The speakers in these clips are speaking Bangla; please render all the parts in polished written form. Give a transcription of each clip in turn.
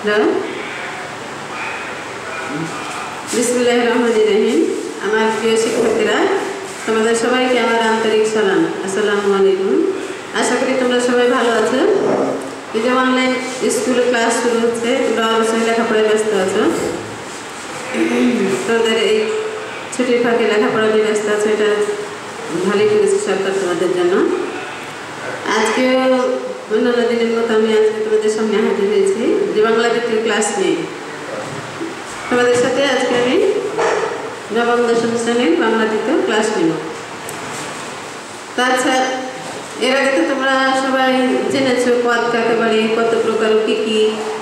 হ্যালো, বিসমিল্লাহির রহমানির রহিম। আমার প্রিয় শিক্ষার্থীরা, তোমাদের সবাইকে আমার আন্তরিক সালাম। আসসালামু আলাইকুম। আশা করি তোমরা সবাই ভালো আছো। এই যে অনলাইন স্কুলে ক্লাস শুরু হচ্ছে, তোমরা অবশ্যই লেখাপড়ায় ব্যস্ত আছো। তোমাদের এই ছুটির ফাঁকে লেখাপড়া নিয়ে ব্যস্ত আছো, এটা ভালোই করেছে সরকার তোমাদের জন্য। আজকেও অন্যান্য দিনের মতো আমি আজকে তোমাদের সামনে হাজির হয়েছি যে বাংলা দ্বিতীয় ক্লাস নিয়ে। তোমাদের সাথে আজকে আমি নবম দশম শ্রেণীর বাংলা দ্বিতীয় ক্লাস নিব। তাছাড়া এর আগে তো তোমরা সবাই জেনেছো পদ কাকে বলে, কত প্রকার, কী কী,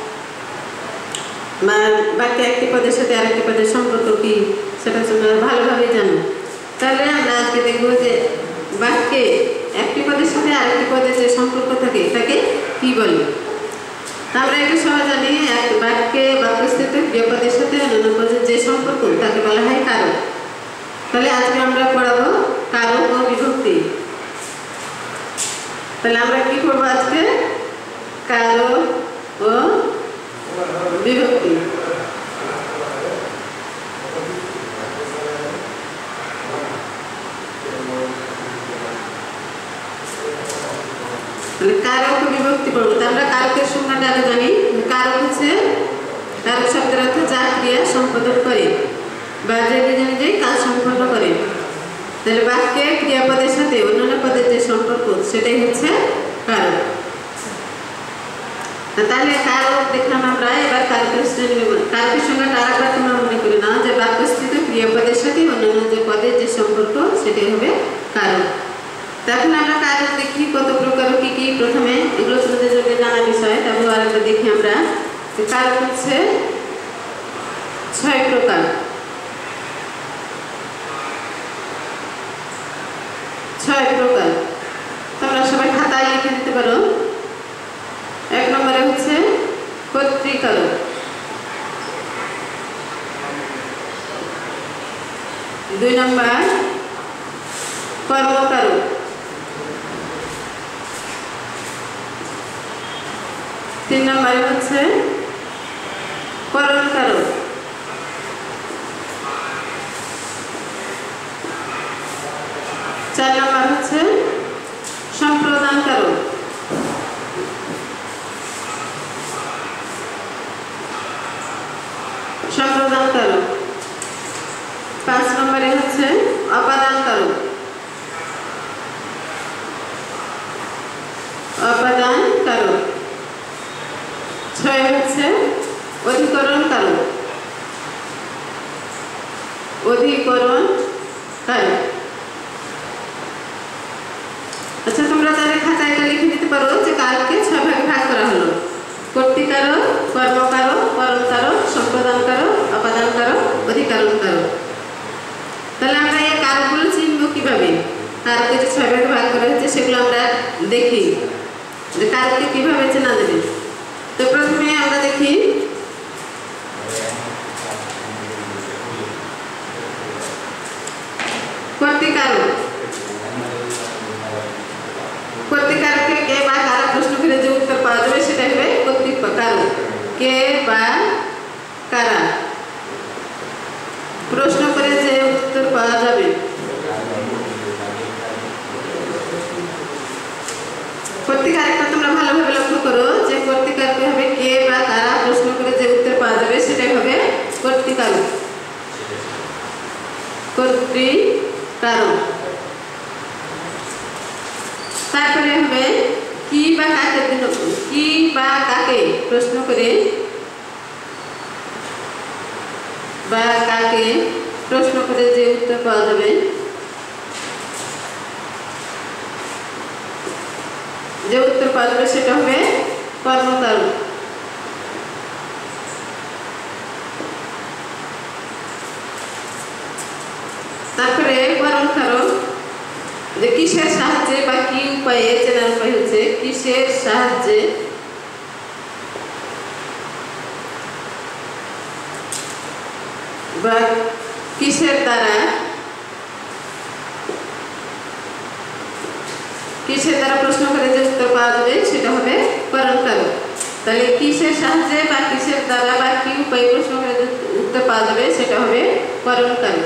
বা বাক্যে একটি পদের সাথে আরেকটি পদের সম্পর্ক কী, সেটা তোমরা ভালোভাবেই জানো। তাহলে আমরা আজকে দেখবো যে বাক্যে একটি পদের সাথে আরেকটি পদের যে সম্পর্ক থাকে তাকে কী বলে। আমরা একটু সহজ জানি, এক বাক্যে বাক্যস্থিত ক্রিয়াপদের সাথে অন্যান্য পদের যে সম্পর্ক তাকে বলা হয় কারক। তাহলে আজকে আমরা পড়াবো কারক ও বিভক্তি। তাহলে আমরা কি করবো আজকে? কারক ও বিভক্তি। কারক ও বিভক্তি পড়বো। তো আমরা কারকের সংজ্ঞাটা আগে জানি। কারক হচ্ছে, কারক শব্দের অর্থ যা ক্রিয়া সম্পাদন করে বা যে নিজে নিজেই কাজ সম্পন্ন করে। তাহলে বাক্যে ক্রিয়াপদের সাথে অন্যান্য পদের যে সম্পর্ক সেটাই হচ্ছে কারক। তাহলে কারক দেখলাম আমরা, এবার কারকের সংজ্ঞাটা আরেকবার তোমরা মনে করে নাও যে বাক্যস্থিত ক্রিয়াপদের সাথে অন্যান্য যে পদের যে সম্পর্ক সেটাই হবে কারক। তখন আমরা কারক দেখি কত প্রকার, কি কি। প্রথমে এগুলো তোমাদের জন্য জানা বিষয়, তারপর আরেকবার দেখি আমরা। কারক হচ্ছে 6 প্রকার। 6 প্রকার তোমরা সবাই খাতায় লিখে দিতে পারো। 1 নম্বরে হচ্ছে কর্তৃকারক, 2 নম্বর কর্মকারক, 3 নম্বরে হচ্ছে করণকারক, 4 নম্বর হচ্ছে সম্প্রদানকারক, 5 নম্বরে হচ্ছে অপাদানকারক, 6 হচ্ছে অধিকরণকারক। আচ্ছা, তোমরা তাহলে খাতায় এটা লিখে দিতে পারো যে কারককে 6 ভাগে ভাগ করা হলো: কর্তৃকারক, কর্মকারক, করণকারক, সম্প্রদানকারক, অপাদানকারক, অধিকরণকারক। তাহলে আমরা এই কারকগুলো চিনবো কিভাবে? কারককে যে 6 ভাগে ভাগ করা হচ্ছে সেগুলো আমরা দেখি যে কারককে কিভাবে চেনা যাবে। তো প্রথমে আমরা দেখি কর্তৃকারক। কর্তৃকারককে কে বা কারা প্রশ্ন করে যে উত্তর পাওয়া যাবে সেটা হবে কর্তৃকারক। কে বা কারা প্রশ্ন করে যে উত্তর পাওয়া যাবে। কর্তৃকারকটা তোমরা ভালোভাবে লক্ষ্য করো যে কর্তৃকারক হবে কে বা কারা প্রশ্ন করে যে উত্তর পাওয়া যাবে সেটাই হবে কর্তৃকারক। তারপরে হবে কি বা কাকে প্রশ্ন করে বা কাকে প্রশ্ন করে যে উত্তর পাওয়া যাবে, সেটা হবে কর্মকারক। তারপরে করণকারক, যে কিসের সাহায্যে বা কি উপায়ে, চেনার উপায় হচ্ছে কিসের সাহায্যে বা কিসের দ্বারা প্রশ্ন করে যে উত্তর পাওয়া যাবে সেটা হবে করণকারক। তাহলে কিসের সাহায্যে বা কিসের দ্বারা বা কি উপায়ে প্রশ্ন করে উত্তর পাওয়া যাবে সেটা হবে করণ কারক।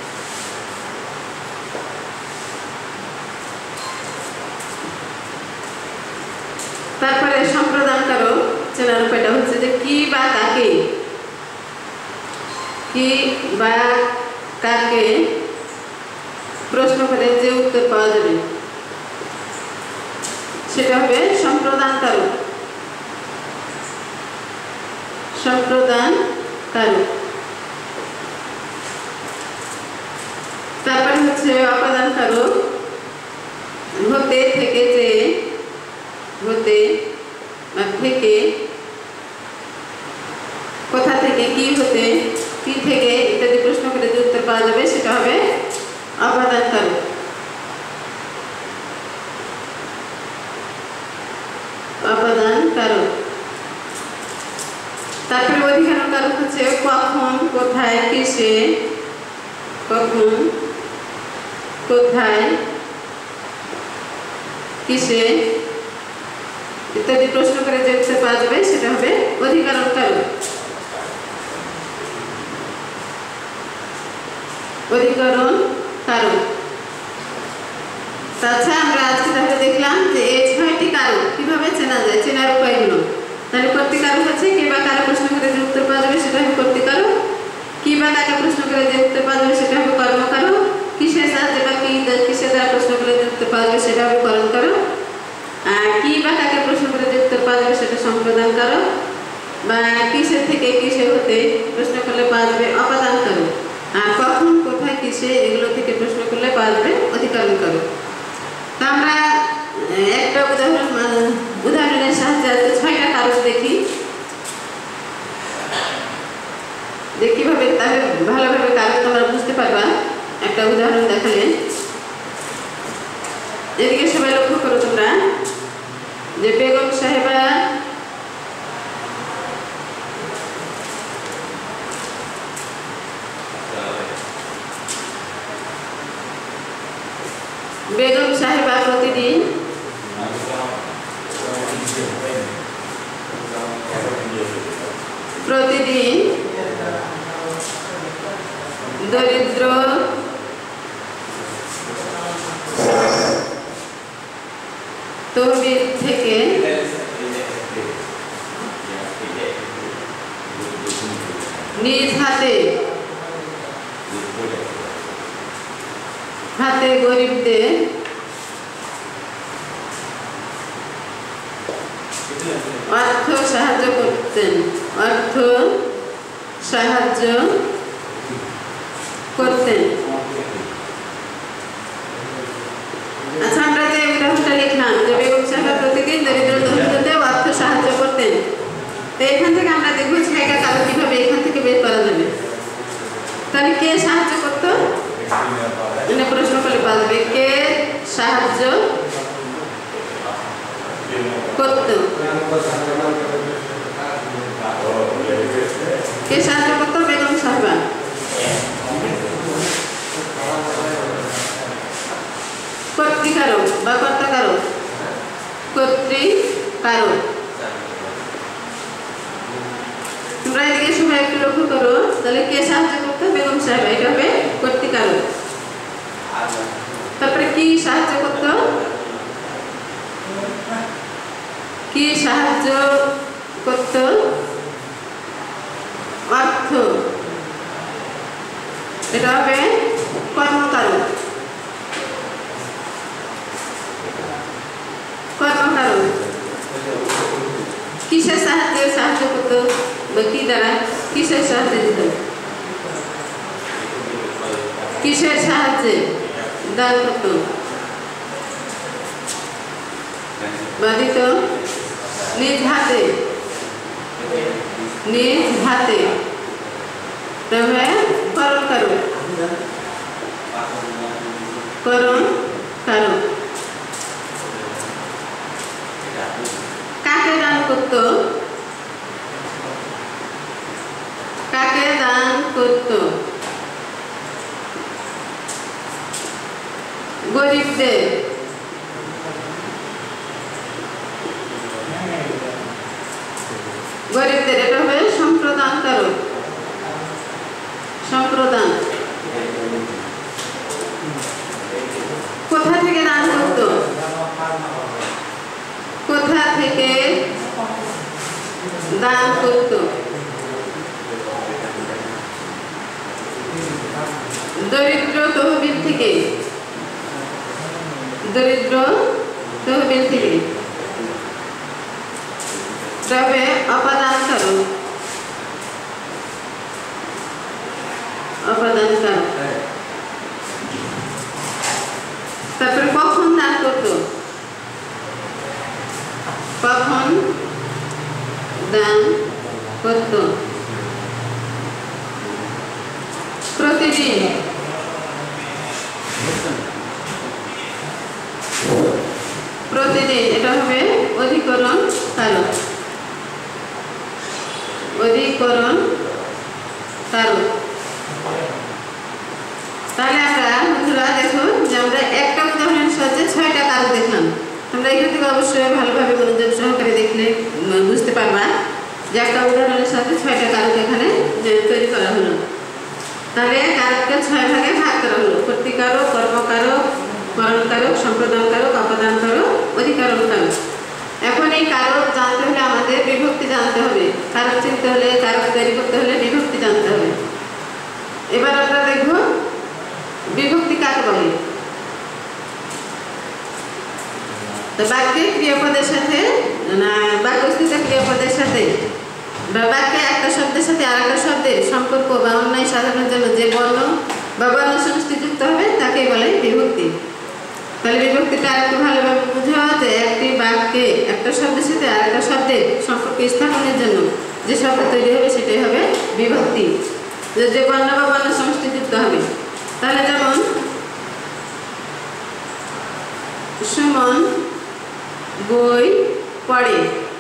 তারপরে সম্প্রদান কারক চেনার উপায়টা হচ্ছে যে কি বা কাকে, কি বা কাকে প্রশ্ন করে যে উত্তর পাওয়া যাবে সেটা হবে সম্প্রদান কারক। সম্প্রদান কারক। তারপরে হচ্ছে অপাদান কারক। হতে থেকে যে, হতে বা থেকে, কোথা থেকে, কি হতে, কি থেকে ইত্যাদি প্রশ্ন করে যে উত্তর পাওয়া যাবে সেটা হবে অপাদান কারক। অপাদান কারক। তারপরে অধিকরণ কারক হচ্ছে কখন, কোথায়, কিসে, কখন, কোথায়, কিসে ইত্যাদি প্রশ্ন করে যে উত্তর পাওয়া যাবে সেটা হবে অধিকরণ কারক। অধিকরণ কারক। তাছাড়া আমরা আজকে তাহলে দেখলাম যে এই 6টি কারক কিভাবে চেনা যায়, চেনার উপায়গুলো। তাহলে কর্তৃকারক হচ্ছে কে বা কারা প্রশ্ন করে যে উত্তর পাওয়া যাবে সেটা হবে কর্তৃকারক। কি বা কাকে প্রশ্ন করে যে উত্তর পাওয়া যাবে সেটা হবে কর্মকারক। কিসের সাহায্যে বা কিসের দ্বারা প্রশ্ন করে যে উত্তর পাওয়া যাবে সেটা হবে করণ কারক। আর কি বা কাকে প্রশ্ন করে যে উত্তর পাওয়া যাবে সেটা সম্প্রদান কারক। বা কিসের থেকে কিসে হতে প্রশ্ন করলে পাওয়া যাবে অপাদান কারক। আর কখন, কোথায়, কিসে এগুলো থেকে প্রশ্ন করলে পাওয়া যাবে অধিকরণ কারক। তা আমরা একটা উদাহরণের সাহায্যে আজকে 6টা কারক দেখি, যে কিভাবে তাহলে ভালোভাবে কারক তোমরা বুঝতে পারবা একটা উদাহরণ দেখালে। এদিকে সবাই লক্ষ্য করো তোমরা যে বেগম সাহেবা প্রতিদিন দরিদ্র তহবিল থেকে নিজ হাতে গরিবদের অর্থ সাহায্য করতেন। আচ্ছা, আমরা যে উদাহরণটা লিখলাম যে বেগম সাহেবা প্রতিদিন দরিদ্র তহবিলদের অর্থ সাহায্য করতেন, তো এখান থেকে আমরা দেখবো 6টা কারক কিভাবে এখান থেকে বের করা যাবে। তাহলে কে সাহায্য করতো প্রশ্ন করলে পাওয়া যাবে কে সাহায্য করত। কে সাহায্য করতো? বেগম সাহেবা। কর্তৃকারক বা কর্তাকারক। কর্তৃকারক। তোমরা এদিকে সবাই একটু লক্ষ্য করো, তাহলে কে সাহায্য করতো? বেগম সাহেবা, এটা হবে কর্তৃকারক। তারপরে কি সাহায্য করতো? কি সাহায্য করতো? অর্থ, এটা হবে কর্মকারক। কিসের সাহায্যে সাহায্য করতো বা কি দ্বারা কিসের সাহায্যে দিত? কিসের সাহায্যে দান করতো বা দিত? নিজ হাতে। তবে করণ কারক। কাকে দান করতো? গরিবদের। গরিবদের, এটা হবে সম্প্রদান কারক, সম্প্রদান। কোথা থেকে দান করত? কোথা থেকে দান করত? দরিদ্র তহবিল থেকে, দরিদ্র তহবিল থেকে। তবে অপাদান কারক, অপাদান কারক। তারপরে কখন দান করত? কখন দান করত? প্রতিদিন, প্রতিদিন। এটা হবে অধিকরণ কারক, অধিকরণ কারক। তাহলে আমরা বন্ধুরা দেখো যে আমরা একটা উদাহরণের সাহায্যে 6টা কারক দেখলাম। তোমরা এখান থেকে অবশ্যই ভালোভাবে মনোযোগ সহকারে দেখলে বুঝতে পারবা যে একটা উদাহরণের সাথে 6টা কারক এখানে তৈরি করা হলো। তাহলে কারককে 6 ভাগে ভাগ করা হলো: কর্তৃকারক, কর্মকারক, করণকারক, সম্প্রদান কারক, অপাদান কারক, অধিকরণ কারক। এখন এই কারক জানতে হলে আমাদের বিভক্তি জানতে হবে। কারক চিনতে হলে, কারক তৈরি করতে হলে বিভক্তি জানতে হবে। এবার আমরা দেখব বিভক্তি কাকে বলে। তো বাক্যে ক্রিয়াপদের সাথে, বাক্যস্থিত ক্রিয়াপদের সাথে বা বাক্যে একটা শব্দের সাথে আর একটা শব্দের সম্পর্ক বা অন্যায় সাধারণের জন্য যে বর্ণ বা বর্ণ সমষ্টি যুক্ত হবে তাকে বলে বিভক্তি। তাহলে বিভক্তিটা একটু ভালোভাবে বুঝা, যে একটি বাক্যে একটা শব্দের সাথে আর একটা শব্দের সম্পর্ক স্থাপনের জন্য যে শব্দ তৈরি হবে সেটাই হবে বিভক্তি, যে বর্ণ বা বর্ণ সমষ্টি যুক্ত হবে। তাহলে যেমন সুমন বই পড়ে,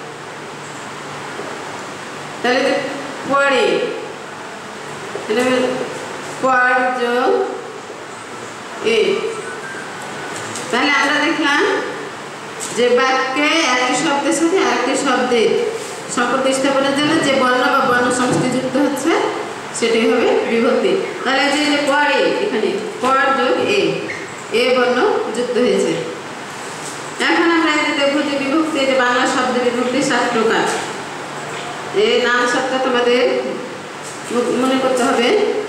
তাহলে পড়ে এটা পড় যোগ এ। তাহলে আমরা দেখলাম যে বাক্যে একটি শব্দের সাথে আরেকটি শব্দের সম্পর্ক স্থাপনের জন্য যে বর্ণ বা বর্ণ সমষ্টি যুক্ত হচ্ছে সেটাই হবে বিভক্তি। তাহলে যে পড়ে, এখানে পড় যোগ এ বর্ণ যুক্ত হয়েছে। এখন আমরা এটা দেখবো যে বিভক্তি, যে বাংলা শব্দ বিভক্তি 7 প্রকার। এই নাম শব্দ তোমাদের মনে করতে হবে।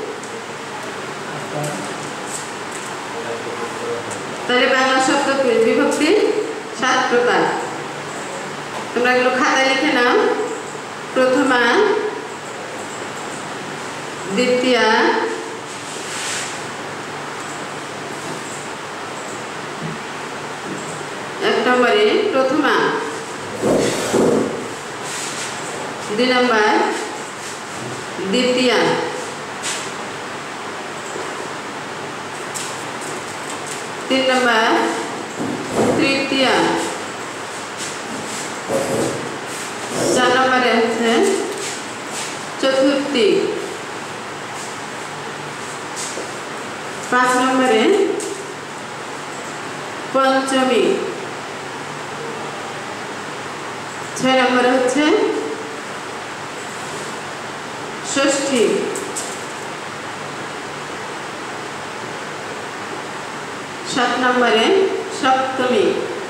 তাহলে বাংলা শব্দ বিভক্তি 7 প্রকার। তোমরা এগুলো খাতায় লিখে নাও। প্রথমা, দ্বিতীয়া, এক নম্বরে প্রথমা, 2 নম্বর দ্বিতীয়া, 3 নম্বর তৃতীয়া, 4 নম্বরে হচ্ছে চতুর্থী, 5 নম্বরে পঞ্চমী, 6 নম্বরে হচ্ছে ষষ্ঠী, 7 নম্বরে সপ্তমী।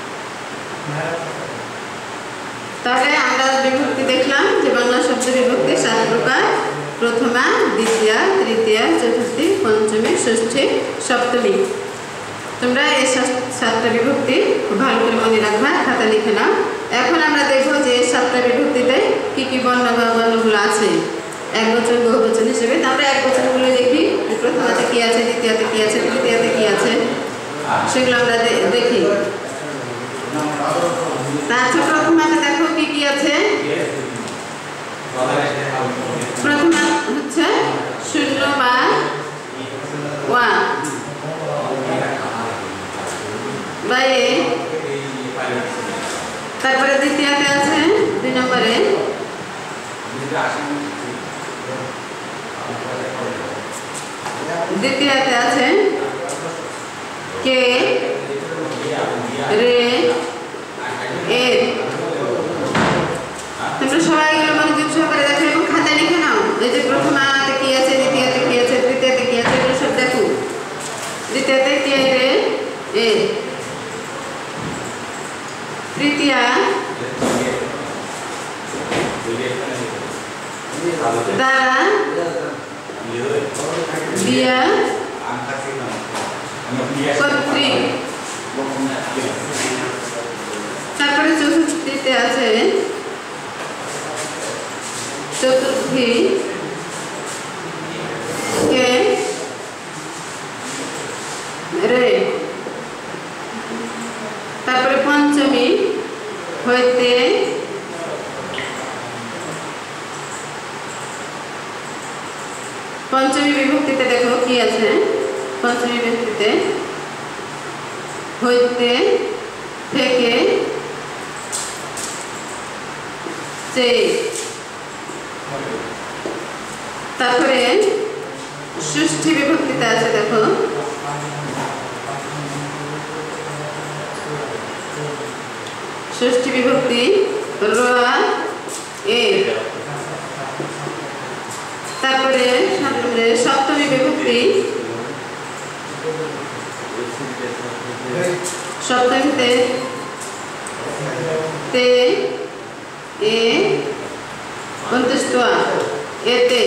তাহলে আমরা বিভক্তি দেখলাম যে বাংলা শব্দ বিভক্তি 7 প্রকার: প্রথমা, দ্বিতীয়া, তৃতীয়া, চতুর্থী, পঞ্চমী, ষষ্ঠী, সপ্তমী। তোমরা এই 7টা বিভক্তি খুব ভালো করে মনে রাখবা, খাতা লিখে নাও। এখন আমরা দেখব যে 7টা বিভক্তিতে কি কি বর্ণ বা বর্ণগুলো আছে একবচন বহুবচন হিসেবে। আমরা একবচনগুলো দেখি, প্রথমাতে কি আছে, দ্বিতীয়াতে কি আছে, তৃতীয়াতে কি আছে, সেগুলো আমরা দেখি। তারপর প্রথমাতে দেখো কি কি আছে। প্রথমা হচ্ছে শূন্য বা ওয়া বা এ। তারপরে দ্বিতীয়াতে আছে 2 নম্বরে দ্বিতীয়াতে আছে কে, রে, এর। তোমরা সবাই এগুলো মনোযোগ দ্বারা দিয়া কর্তৃক। তারপরে চতুর্থীতে আছে চতুর্থী কে রে। তারপরে পঞ্চমী হইতে পঞ্চমী বিভক্তিতে দেখো কি আছে। পঞ্চমী বিভক্তিতে হইতে থেকে যে। তারপরে ষষ্ঠী বিভক্তিতে আছে দেখো ষষ্ঠী বিভক্তি র এ। তারপরে সপ্তমী বিভক্তি সপ্তমীতে তে এ অন্ত্যেষ্টা এতে।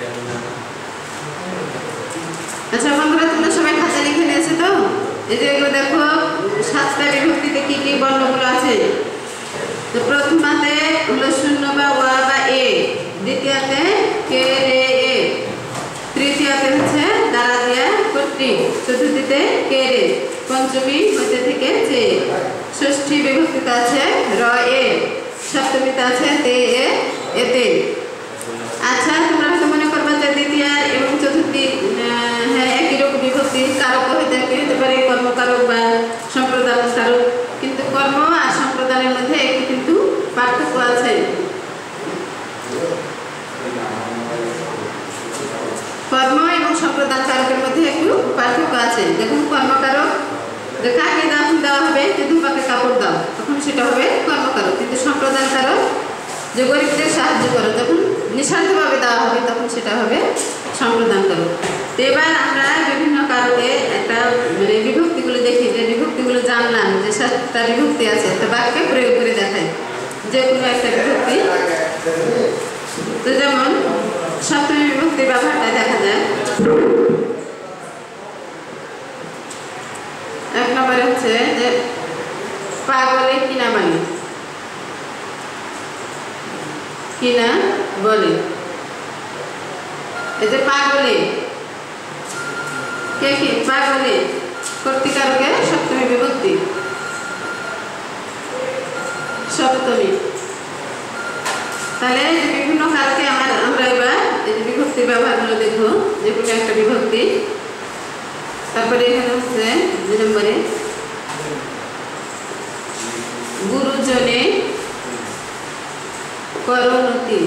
আচ্ছা বন্ধুরা, তোমরা সবাই খাতা লিখে নিয়েছো তো? এই যে এগুলো দেখো 7টা বিভক্তিতে কি কি বর্ণগুলো আছে। তো প্রথমাতে হলো শূন্য বা ওয়া বা এ, দ্বিতীয়তে কে রে এ, তৃতীয়তে হচ্ছে দ্বারা দিয়া কর্তৃক, চতুর্থীতে কে রে, পঞ্চমী হইতে থেকে যে, ষষ্ঠী বিভক্তিতে আছে র এ, সপ্তমীতে আছে তে এ এতে। আচ্ছা তোমরা হয়তো মনে করবে যে দ্বিতীয় এবং চতুর্থী হ্যাঁ একই রকম বিভক্তি, কারক হইতে পারে কর্মকারক বা সম্প্রদান কারক, কিন্তু কর্ম আর সম্প্রদানের মধ্যে একটু কিন্তু পার্থক্য আছে। কর্ম এবং সম্প্রদান কারকের মধ্যে একটু পার্থক্য আছে। যখন কর্মকারক যে কাকে দেওয়া হবে, যে ধূপাকে কাপড় দাও, তখন সেটা হবে কর্মকারক। কিন্তু সম্প্রদান কারক যে গরিবদের সাহায্য করো, যখন নিঃস্বার্থভাবে দেওয়া হবে তখন সেটা হবে সম্প্রদান কারক। তো এবার আমরা বিভিন্ন কারকে একটা মানে বিভক্তিগুলো দেখি, যে বিভক্তিগুলো জানলাম যে 7টা বিভক্তি আছে, তো বাক্যে প্রয়োগ করে দেখাই যে কোনো একটা বিভক্তি। তো যেমন সপ্তমী বিভক্তি ব্যবহারটা দেখা যায়। 1 নম্বরে হচ্ছে যে পাগলে কিনা মানে, কিনা বলে। এই যে পাগলে কে কি, পাগলে কর্তৃকারকে সপ্তমী বিভক্তি, সপ্তমী। তাহলে বিভিন্ন কারকে আমরা এবার এই যে বিভক্তির ব্যবহারগুলো দেখো, যেগুলো একটা বিভক্তি। তারপরে এখানে হচ্ছে 2 নম্বরে গুরুজনে করোনতি।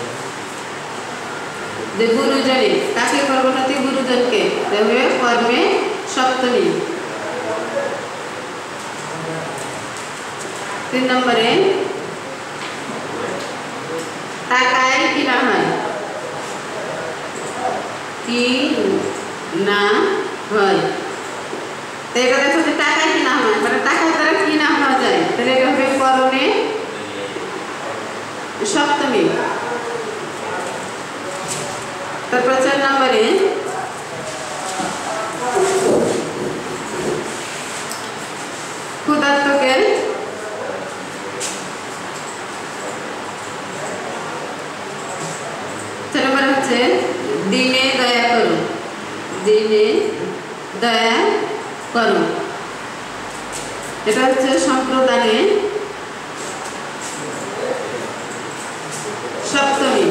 যে গুরুজনে কাকে করোনতি, গুরুজনকে, তবে কর্মে সপ্তমী। 3 নম্বরে টাকায় কিনা হয়, কি না হয়। তো এটা দেখো যে টাকায় কিনা হয়, মানে টাকার দ্বারা কিনা হওয়া যায়, তাহলে এটা হবে করণে সপ্তমী। তারপর 4 নম্বরে ক্ষুধার্তকে হচ্ছে দিনে দয়া করো, দিনে দয়া করো। এটা হচ্ছে সম্প্রদানে সপ্তমী।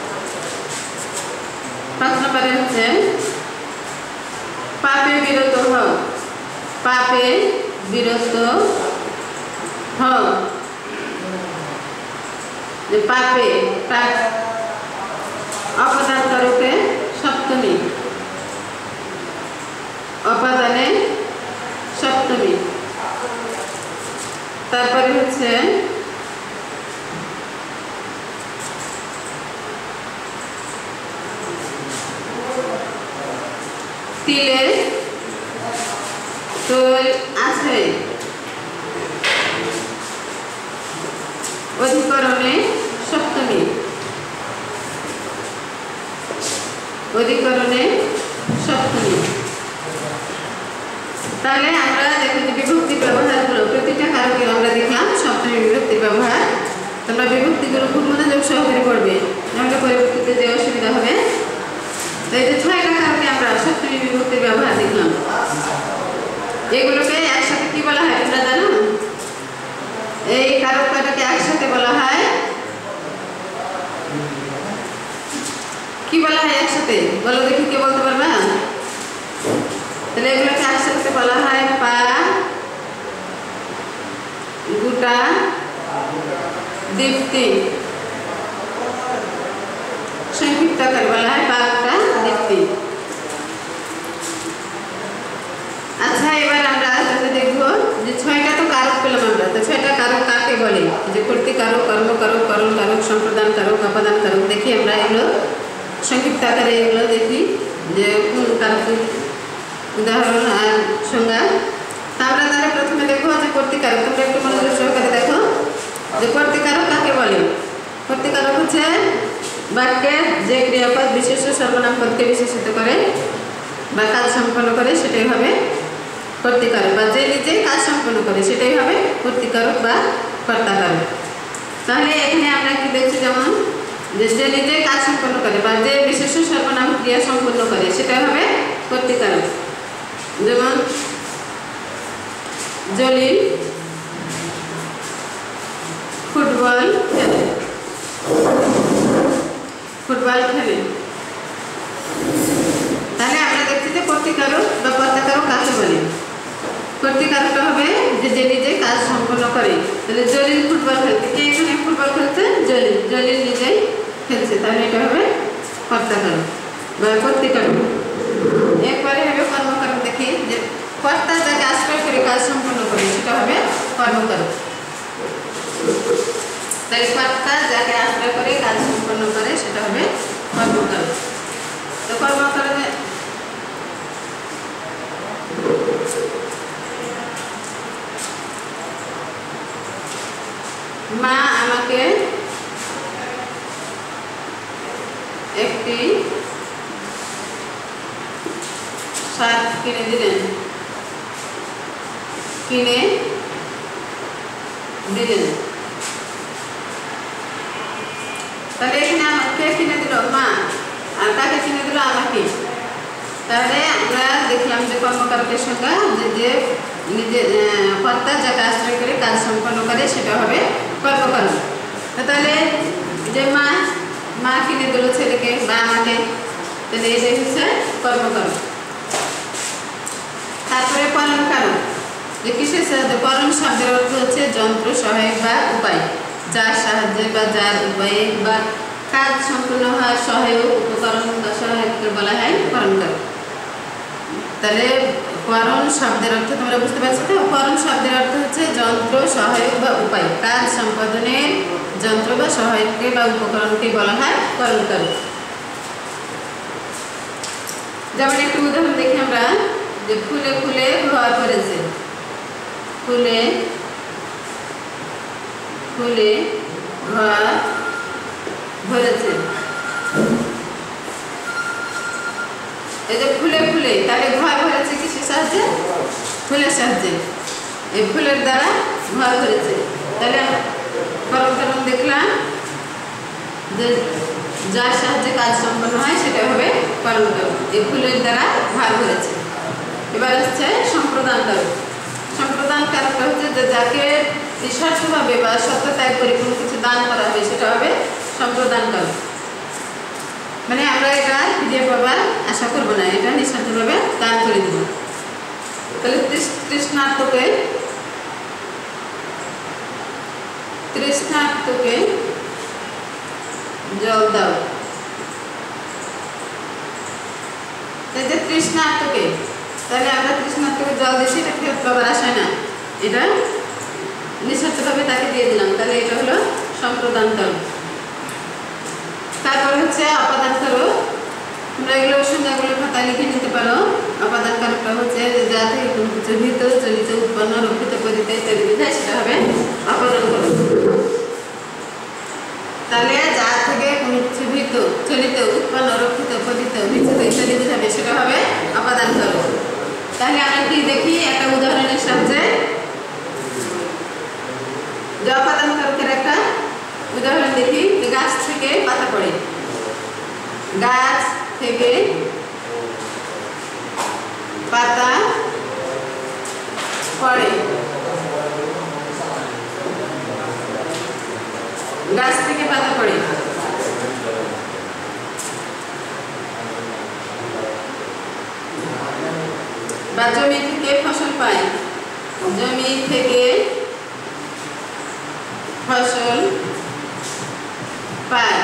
5 নম্বরে হচ্ছে পাপে বিরত হও, পাপে বিরত হও। যে পাপে অপদান করকে সপ্তমী, অপাদানে সপ্তমী। তারপরে হচ্ছে তিলে তৈল আছে, অধিকরণে সপ্তমী। অধিকরণে সপ্তমী। তাহলে আমরা দেখো যে বিভক্তির ব্যবহারগুলো প্রতিটা কারকে আমরা দেখলাম সপ্তমী বিভক্তির ব্যবহার। তোমরা বিভক্তিগুলো খুব মনোযোগ সহকারে পড়বে, নাহলে পরবর্তীতে যে অসুবিধা হবে। তো এই যে 6টা কারকে আমরা সপ্তমী বিভক্তির ব্যবহার দেখলাম। এগুলোকে একসাথে কি বলা হয় তোমরা জানো? এই কারক কয়টাকে একসাথে বলা হয় কি বলা হয় একসাথে? বলো দেখি, কে বলতে পারবা? তাহলে এগুলোকে একসাথে বলা হয় পা, গুটা, দীপ্তি। সংক্ষিপ্ত আকারে বলা হয় পা, গুটা, দীপ্তি। আচ্ছা, এবার আমরা দেখবো যে 6টা তো কারক পেলাম আমরা। তো 6টা কারক কাকে বলে? যে কর্তৃকারক, কর্মকারক, করণ কারক, সম্প্রদান কারক, অপাদান কারক। দেখি আমরা এগুলো সংক্ষিপ্ত আকারে এগুলো দেখি যে কোন কারকের উদাহরণ আর সংজ্ঞা। তা আমরা তাহলে প্রথমে দেখবো যে কর্তৃকারক। তোমরা একটু মনোযোগ সহকারে দেখো যে কর্তৃকারক কাকে বলে। কর্তৃকারক হচ্ছে বাক্যের যে ক্রিয়াপদ বিশেষ্য সর্বনাম পদকে বিশেষিত করে বা কাজ সম্পন্ন করে সেটাই হবে কর্তৃকারক, বা যে নিজেই কাজ সম্পন্ন করে সেটাই হবে কর্তৃকারক বা কর্তাকারক। তাহলে এখানে আমরা কি দেখছি, যেমন যে নিজেই কাজ সম্পন্ন করে বা যে বিশেষ্য সর্বনাম ক্রিয়া সম্পন্ন করে সেটাই হবে কর্তৃকারক। যেমন জলিল ফুটবল খেলে, ফুটবল খেলে। তাহলে আমরা দেখছি যে কর্তৃকারক বা কর্তাকারক কাকে বলে। কর্তৃকারকটা হবে যে নিজে কাজ সম্পন্ন করে। তাহলে জলিল ফুটবল খেলতে, কে এখানে ফুটবল খেলছে? জলিল। জলিল নিজেই খেলছে, তাহলে এটা হবে কর্তাকারক বা কর্তৃকারক। এরপরে হবে কর্মকারক। দেখি যে কর্তা যাকে আশ্রয় করে কাজ সম্পন্ন করে সেটা হবে কর্মকারক। তাই কর্তা যাকে আশ্রয় করে কাজ সম্পন্ন করে সেটা হবে কর্মকারক। তো কর্মকারকে মা আমাকে একটি শার্ট কিনে দিলেন, কিনে দিলেন। তাহলে এখানে আমাকে কিনে দিল মা, আর কাকে কিনে দিল? আমাকে। তাহলে আমরা দেখলাম যে কর্মকারকের সংজ্ঞা যে নিজে কর্তা যাকে আশ্রয় করে কাজ সম্পন্ন করে সেটা হবে কর্মকারক। তাহলে যে মা কিনে দিল ছেলেকে বা আমাকে, তাহলে এটাই হচ্ছে কর্মকারক। তারপরে করণকারক, যে কিসের সাহায্যে? করণ শব্দের অর্থ হচ্ছে যন্ত্র, সহায়ক বা উপায়, যার সাহায্যে বা যার উপায়ে বা কাজ সম্পূর্ণ হয় সহায়ক, উপকরণ বা সহায়ককে বলা হয় করণকারক। তাহলে করণ শব্দের অর্থ তোমরা বুঝতে পারছো তো? করণ শব্দের অর্থ হচ্ছে যন্ত্র, সহায়ক বা উপায়, কাজ সম্পাদনের যন্ত্র বা সহায়ককে বা উপকরণকে বলা হয় করণকারক। যেমন একটু উদাহরণ দেখি আমরা, যে ফুলে ফুলে ঘর ভরেছে, ফুলে ফুলে ঘর ভরেছে। এই যে ফুলে ফুলে, তাহলে ঘর ভরেছে কিসের সাহায্যে? ফুলের সাহায্যে। এই ফুলের দ্বারা ঘর ভরেছে। তাহলে করণ দেখলাম যে যার সাহায্যে কাজ সম্পন্ন হয় সেটা হবে করণকারক। এই ফুলের দ্বারা ঘর ভরেছে। এবার হচ্ছে সম্প্রদান কারক। সম্প্রদান কারকটা হচ্ছে যে যাকে নিঃস্বার্থভাবে বা সত্যত্যাগ করে কোনো কিছু দান করা হবে সেটা হবে সম্প্রদান কারক। মানে আমরা এটা ফিরিয়ে পাবার আশা করবো না, এটা নিঃস্বার্থভাবে দান করে দেব। তাহলে তৃষ্ণার্তকে জল দাও। এই যে তৃষ্ণার্তকে, তাহলে আমরা তৃষ্ণার্তকে জল দিচ্ছি, এটা ফেরত পাবার আশায় না, এটা নিঃস্বার্থভাবে তাকে দিয়ে দিলাম। তাহলে এটা হলো সম্প্রদান কারক। তারপরে হচ্ছে অপাদান কারক। তোমরা এগুলো সংজ্ঞাগুলো খাতায় লিখে নিতে পারো। অপাদান কারকটা হচ্ছে যা থেকে কোনো কিছু ভীত, চলিত, উৎপন্ন, রক্ষিত, পরিতে ইত্যাদি বোঝায় সেটা হবে অপাদান কারক। তাহলে যা থেকে কোনো কিছু ভীত, চলিত, উৎপন্ন, রক্ষিত, পতিত বিচ্ছেদ ইত্যাদি বোঝাবে সেটা হবে অপাদান করো। তাহলে আমরা কি দেখি একটা উদাহরণের সাহায্যে যে অপাদান কারকের একটা উদাহরণ দেখি। গাছ থেকে পাতা পড়ে, গাছ থেকে পাতা পড়ে, গাছ থেকে পাতা পড়ে। বা জমি থেকে ফসল পায়, জমি থেকে ফসল পায়।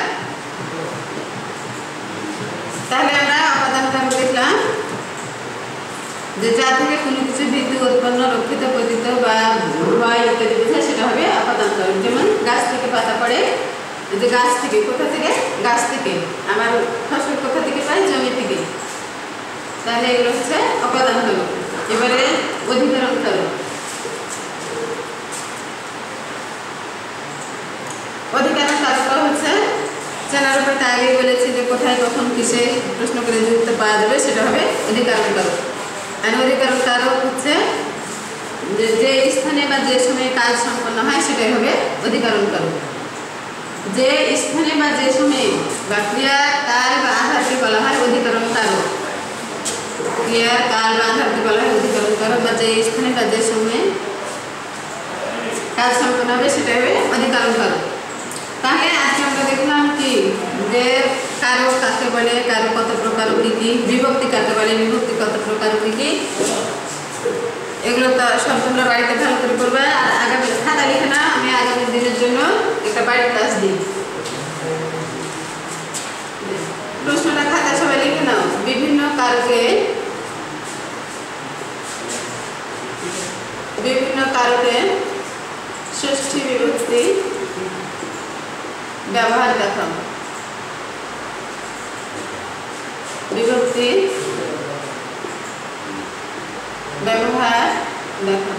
তাহলে আমরা অপাদান কারক দেখলাম যে যা থেকে কোনো কিছু বিদ্যুৎ উৎপন্ন, রক্ষিত, পতিত বা হয় ইত্যাদি বোঝায় সেটা হবে অপাদান কারক। যেমন গাছ থেকে পাতা পড়ে, যে গাছ থেকে, কোথা থেকে? গাছ থেকে। আমার ফসল কোথা থেকে পাই? জমি থেকে। তাহলে এগুলো হচ্ছে অপাদান কারক। এবারে অধিকরণ কারক। অধিকরণ কারকটা হচ্ছে চেনার উপর আগেই বলেছি যে কোথায় কখন কিসে প্রশ্ন করে যুক্ত পাওয়া যাবে সেটা হবে অধিকরণ কারক। আর অধিকরণ কারক হচ্ছে যে স্থানে বা যে সময়ে কাজ সম্পন্ন হয় সেটাই হবে অধিকরণ কারক। যে স্থানে বা যে সময়ে বা ক্রিয়ার কাল বা আধারকে বলা হয় অধিকরণ কারক। ক্রিয়ার কাল বা আধারকে বলা হয় অধিকরণ কারক, বা যে স্থানে বা যে সময়ে কাজ সম্পন্ন হবে সেটাই হবে অধিকরণ কারক। তাহলে আজকে আমরা দেখলাম কি যে কারক কাকে বলে, কারক কত প্রকার কি কি, বিভক্তি কাকে বলে, বিভক্তি কত প্রকার কি কি, এগুলো তো সব তোমরা বাড়িতে ভালো করে করবে। আর আগামী খাতা লিখে না, আমি আগামী দিনের জন্য একটা বাড়ির ক্লাস দিই। প্রশ্নটা খাতা সবাই লিখে নাও। বিভিন্ন কারকে ষষ্ঠী বিভক্তি ব্যবহার দেখাও। বিভক্তি ব্যবহার দেখাও।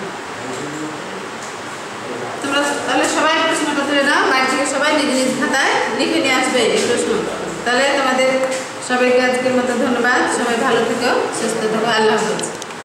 তোমরা তাহলে সবাই প্রশ্নটা তুলে নাও, বাড়ি থেকে সবাই নিজ নিজ খাতায় লিখে নিয়ে আসবে এই প্রশ্ন। তাহলে তোমাদের সবাইকে আজকের মতো ধন্যবাদ। সবাই ভালো থেকো, সুস্থ থেকো। আল্লাহ হাফেজ।